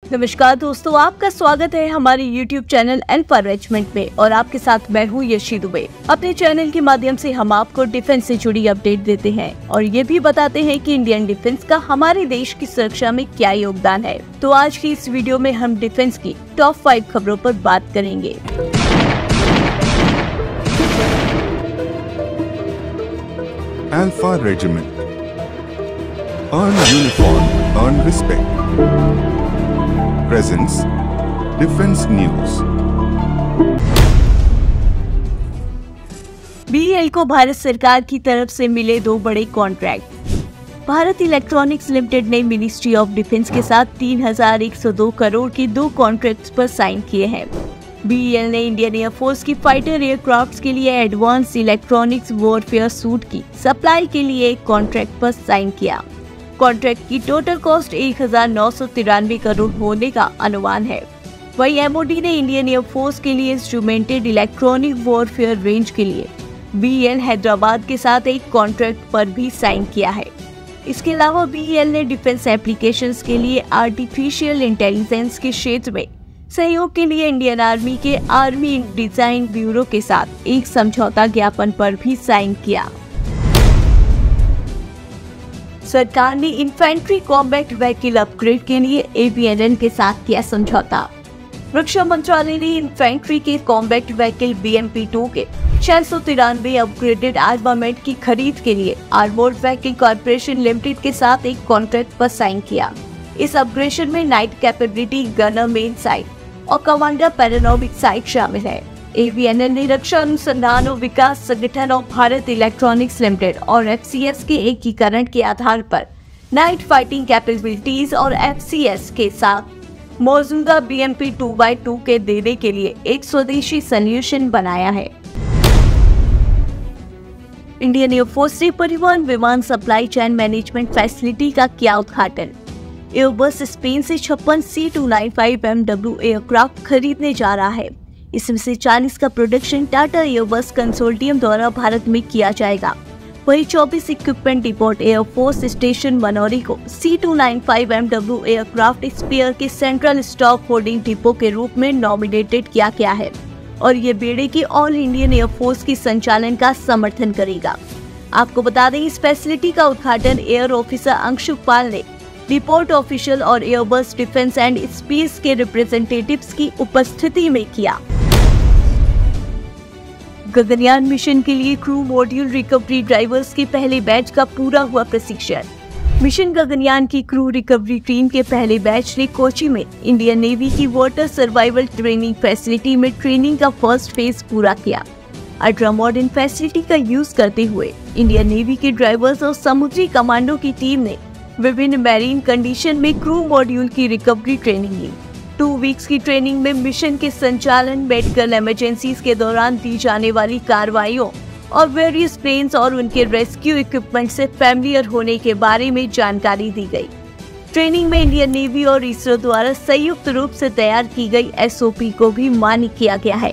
नमस्कार दोस्तों, आपका स्वागत है हमारे YouTube चैनल एनफॉरमेंट में और आपके साथ मैं हूँ यशी दुबे। अपने चैनल के माध्यम से हम आपको डिफेंस से जुड़ी अपडेट देते हैं और ये भी बताते हैं कि इंडियन डिफेंस का हमारे देश की सुरक्षा में क्या योगदान है। तो आज की इस वीडियो में हम डिफेंस की टॉप 5 खबरों पर बात करेंगे। Alpha Regiment. Earn uniform, earn respect. Presents Defense News. BEL को भारत सरकार की तरफ से मिले 2 बड़े कॉन्ट्रैक्ट। भारत इलेक्ट्रॉनिक्स लिमिटेड ने मिनिस्ट्री ऑफ डिफेंस के साथ 3102 करोड़ के 2 कॉन्ट्रैक्ट्स पर साइन किए हैं। BEL ने इंडियन एयरफोर्स की फाइटर एयरक्राफ्ट्स के लिए एडवांस इलेक्ट्रॉनिक्स वॉरफेयर सूट की सप्लाई के लिए एक कॉन्ट्रैक्ट पर साइन किया। कॉन्ट्रैक्ट की टोटल कॉस्ट 1993 करोड़ होने का अनुमान है। वहीं MOD ने इंडियन एयरफोर्स के लिए इंस्ट्रूमेंटेड इलेक्ट्रॉनिक वॉरफेयर रेंज के लिए BEL हैदराबाद के साथ एक कॉन्ट्रैक्ट पर भी साइन किया है। इसके अलावा BEL ने डिफेंस एप्लीकेशंस के लिए आर्टिफिशियल इंटेलिजेंस के क्षेत्र में सहयोग के लिए इंडियन आर्मी के आर्मी डिजाइन ब्यूरो के साथ एक समझौता ज्ञापन पर भी साइन किया। सरकार ने इन्फेंट्री कॉम्बैट व्हीकल अपग्रेड के लिए ABNN के साथ किया समझौता। रक्षा मंत्रालय ने इन्फेंट्री के कॉम्बैट व्हीकल BMP-2 के 693 अपग्रेडेड आर्मामेंट की खरीद के लिए आर्मोर्ड व्हीकल कॉर्पोरेशन लिमिटेड के साथ एक कॉन्ट्रैक्ट पर साइन किया। इस अपग्रेडेशन में night capability, gunner main sight और कमांडर पैरानोमिक साइट शामिल है। ABNN ने रक्षा अनुसंधान और विकास संगठन और भारत इलेक्ट्रॉनिक्स लिमिटेड और FCS के एकीकरण के आधार पर नाइट फाइटिंग कैपेबिलिटीज और FCS के साथ मौजूदा BMP 2x2 के देने के लिए एक स्वदेशी सॉल्यूशन बनाया है। इंडियन एयरफोर्स ने परिवहन विमान सप्लाई चेन मैनेजमेंट फैसिलिटी का किया उद्घाटन। एयरबस स्पेन से 56 C295 MW एयरक्राफ्ट खरीदने जा रहा है। इसमें से 40 का प्रोडक्शन टाटा एयरबस कंसोर्टियम द्वारा भारत में किया जाएगा। वही 24 equipment depot air force station Banauri को C295 MW एयरक्राफ्ट स्पेयर के सेंट्रल स्टॉक होल्डिंग डिपो के रूप में नॉमिनेटेड किया गया है और ये बेड़े की ऑल इंडियन एयरफोर्स की संचालन का समर्थन करेगा। आपको बता दें, इस फैसिलिटी का उद्घाटन एयर ऑफिसर अंशुक पाल ने डिपोर्ट ऑफिशियल और एयरबस डिफेंस एंड स्पेस के रिप्रेजेंटेटिव्स की उपस्थिति में किया। गगनयान मिशन के लिए क्रू मॉड्यूल रिकवरी ड्राइवर्स के पहले बैच का पूरा हुआ प्रशिक्षण। मिशन गगनयान की क्रू रिकवरी टीम के पहले बैच ने कोची में इंडियन नेवी की वाटर सर्वाइवल ट्रेनिंग फैसिलिटी में ट्रेनिंग का फर्स्ट फेज पूरा किया। अल्ट्रा मॉडर्न फैसिलिटी का यूज करते हुए इंडियन नेवी के ड्राइवर्स और समुद्री कमांडो की टीम ने विभिन्न मैरीन कंडीशन में क्रू मॉड्यूल की रिकवरी ट्रेनिंग ली। 2 वीक्स की ट्रेनिंग में मिशन के संचालन, मेडिकल इमरजेंसीज के दौरान दी जाने वाली कार्रवाइयों और वेरियस प्लेन्स और उनके रेस्क्यू इक्विपमेंट से फैमिलियर होने के बारे में जानकारी दी गई। ट्रेनिंग में इंडियन नेवी और इसरो द्वारा संयुक्त रूप से तैयार की गई SOP को भी मान्य किया गया है।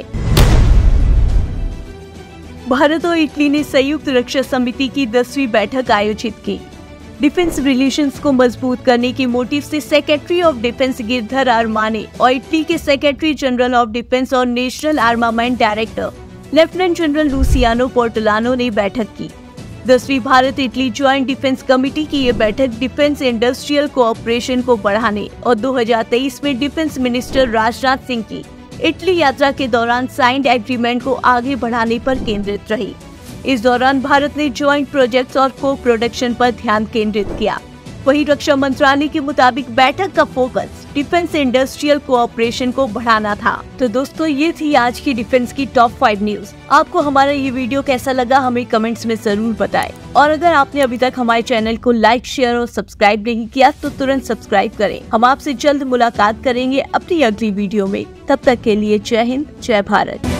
भारत और इटली ने संयुक्त रक्षा समिति की 10वीं बैठक आयोजित की। डिफेंस रिलेशंस को मजबूत करने के मोटिव से secretary of defence Giridhar Aramane और इटली के सेक्रेटरी जनरल ऑफ डिफेंस और national armament director lieutenant general Luciano Portolano ने बैठक की। 10वीं Bharat Italy joint defence committee की ये बैठक डिफेंस इंडस्ट्रियल कोऑपरेशन को बढ़ाने और 2023 में डिफेंस मिनिस्टर राजनाथ सिंह की इटली यात्रा के दौरान साइंड एग्रीमेंट को आगे बढ़ाने पर केंद्रित रही। इस दौरान भारत ने ज्वाइंट प्रोजेक्ट्स और को प्रोडक्शन पर ध्यान केंद्रित किया। वहीं रक्षा मंत्रालय के मुताबिक बैठक का फोकस डिफेंस इंडस्ट्रियल कोऑपरेशन को बढ़ाना था। तो दोस्तों, ये थी आज की डिफेंस की टॉप 5 न्यूज। आपको हमारा ये वीडियो कैसा लगा हमें कमेंट्स में जरूर बताएं और अगर आपने अभी तक हमारे चैनल को लाइक, शेयर और सब्सक्राइब नहीं किया तो तुरंत सब्सक्राइब करें। हम आपसे जल्द मुलाकात करेंगे अपनी अगली वीडियो में। तब तक के लिए जय हिंद, जय भारत।